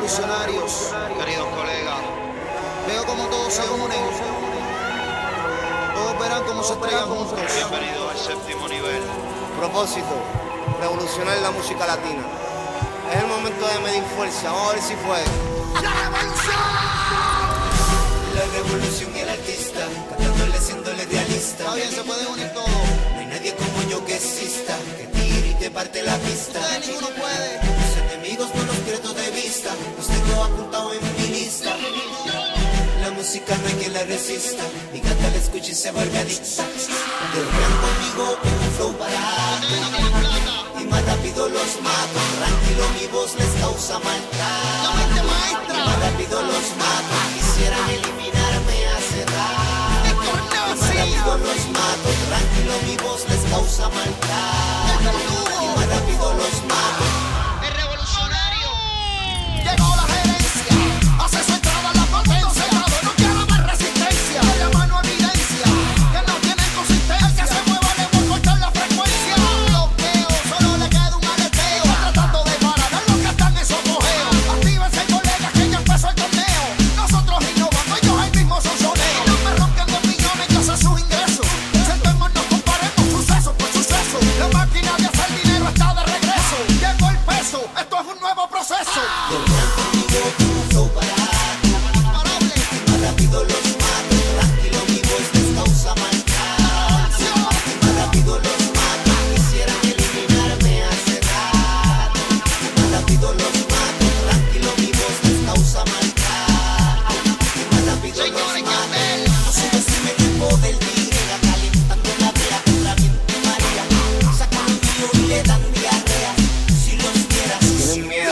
revolucionarios, Queridos colegas, veo como todos se unen. Todos verán cómo se estrellan juntos. bienvenidos al séptimo nivel. Propósito, revolucionar la música latina. Es el momento de medir fuerza, vamos a ver si fue. ¡La revolución! La revolución y el artista, cantándole, siéndole realista. Está bien, se pueden unir todos. No hay nadie como yo que exista, que tire y te parte la pista. Ustedes ninguno puede. Los enemigos no los pierdo de vista, los tengo apuntados en mi lista. La música no hay quien la resista, mi gata la escucha y se vuelve adicta. Guerrean conmigo con un flow barato y más rápido los mato. Tranquilo, mi voz les causa La maldad. mente Y maestra. más rápido los mato, quisieran eliminarme hace rato. Héctor Y más Nazi. rápido los mato, tranquilo, mi voz les causa maldad. El Y verdugo. más rápido los mato. El revolucionario. Llegó la gerencia. Hace su entrada a la potencia. No quiero más resistencia. De la mano evidencia. Que no tienen consistencia. El que se mueva le voy a cortar la frecuencia. Bloqueo. Solo le queda un aleteo. Tratando de parar a los que están en su apogeo. Actívense, colegas, que ya empezó el torneo. Nosotros innovando, ellos ahí mismo son soneos. No me ronquen de millones, yo sé sus ingresos. Sentémonos, comparemos suceso por suceso. La máquina de hacer dinero está de regreso. Llegó el peso, esto es un nuevo proceso. Guerrean conmigo con un flow barato. Imparable. Y más rápido los mato, tranquilo, mi voz les causa maldad. Y más rápido los mato, quisieran eliminarme hace rato. Y más rápido los mato, tranquilo, mi voz les causa maldad. Y más rápido los Señores, ¿qué mato. hacer? No subestimen el poder de Irega, calentando la brea contra viento y marea. Sacan un río y le dan diarrea. Si los vieras, Tienen miedo,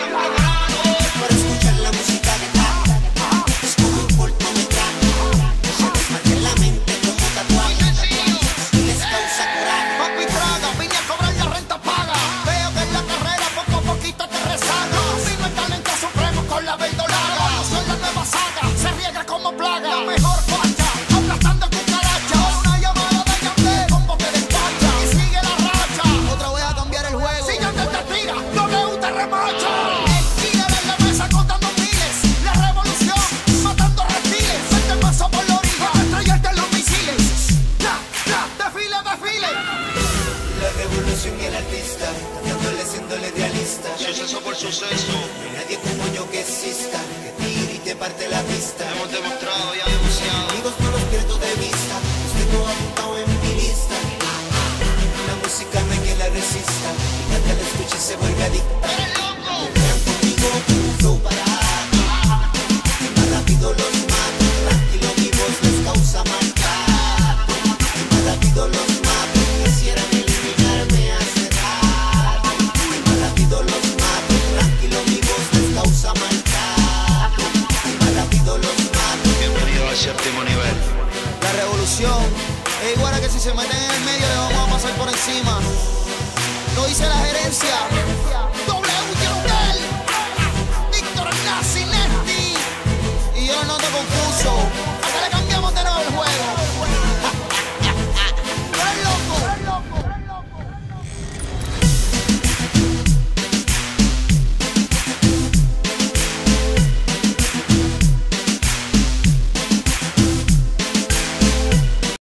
para escuchar la música de rap, es como un cortometraje. Se les marca en la mente como tatuaje y les causa coraje. Papi traga, vine a cobrar la renta paga. Veo que en la carrera poco a poquito te rezaga. Vino el talento supremo con la verdolaga. Soy la nueva saga, se riega como plaga. La mejor facha, aplastando cucaracha. Una llamada de Yandel, combo te despacha. Y sigue la racha. Otra vez a cambiar el juego. Si Yandel te tira, W te remacha. El killer en la mesa contando miles. La revolución, matando reptiles. Vente paso por la orilla, para estrellarte los misiles. Desfile, desfile. La revolución y el artista, cantándole, siéndole realista. Suceso por suceso, No hay nadie como yo que exista, que tire y te parte la pista. hemos demostrado ya demasiado. Amigos no los pierdo de vista, los tengo apuntados en mi lista. La música no hay quien la resista, mi gata la escucha y se vuelve adicta. Guerrean conmigo con un flow barato, y más rápido los mato, tranquilo, mi voz les causa maldad. Y más rápido los mato, quisieran eliminarme hace rato. Y más rápido los mato, tranquilo, mi voz les causa maldad. Y más rápido los mato. Bienvenidos al séptimo nivel. La revolución es igual a que si se meten en el medio le vamos a pasar por encima. Lo dice la gerencia. W Yandel, Víctor Nazi, Nesti. Y yo no ando confuso.